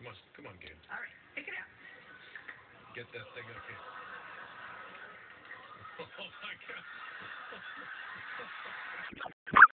Come on, Gabe. All right, pick it out. Get that thing up here. Oh my God.